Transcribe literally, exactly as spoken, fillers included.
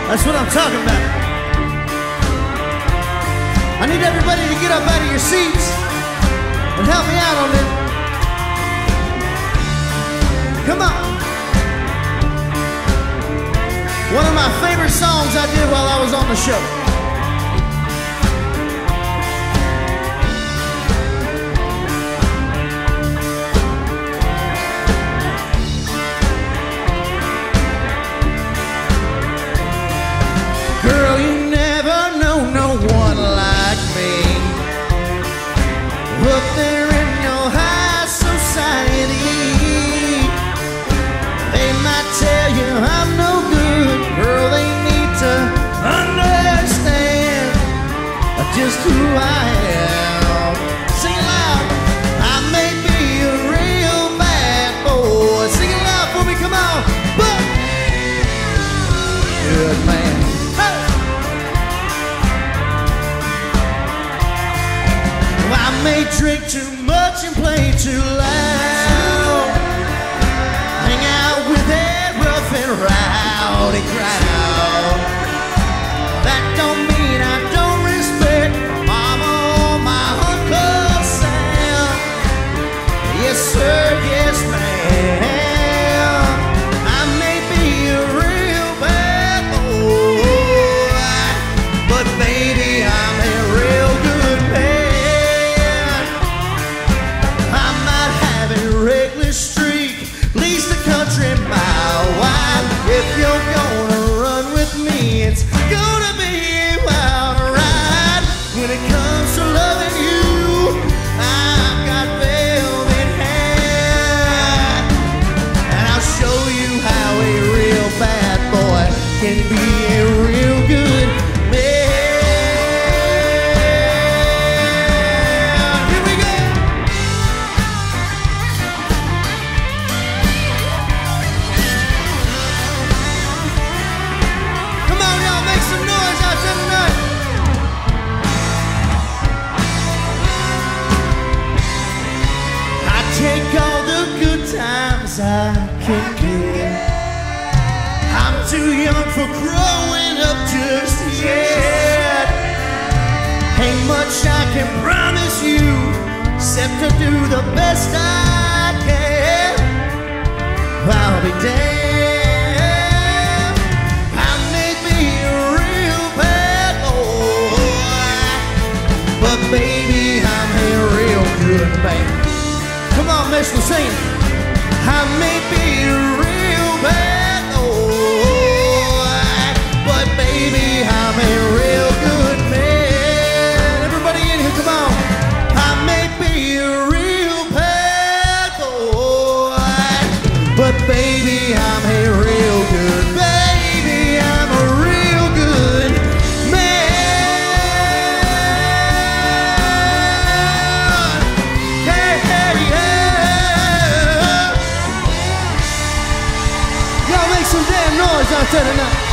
That's what I'm talking about. I need everybody to get up out of your seats and help me out on this. Come on. One of my favorite songs I did while I was on the show. Girl, you never know no one like me. Up there in your high society, they might tell you I'm no good. Girl, they need to understand just who I am. Sing it loud. I may be a real bad boy. Sing it loud for me, come on. But good man. I may drink too much and play too loud, hang out with that rough and rowdy crowd. That don't mean I don't respect my mama or my Uncle Sam. Yes sir, yes ma'am. I may be a real bad boy, but baby I'm a real good man. Streak leads the country mile wide. If you're gonna run with me, it's gonna be a wild ride. When it comes to loving you, I've got velvet hair, and I'll show you how a real bad boy can be a real good man. Take all the good times I can get. I'm too young for growing up just yet. Ain't much I can promise you, except to do the best I can. I'll be damned. I may be a real bad boy, but baby I'm a real good man. Come on, Mishler, sing it. I may be a real bad boy, but baby, I'm a real good man. Everybody in here, come on. I may be a real bad boy, but baby, I'm a real good man. Baby, I'm a real good man. Hey, hey, hey. Some damn noise out there tonight.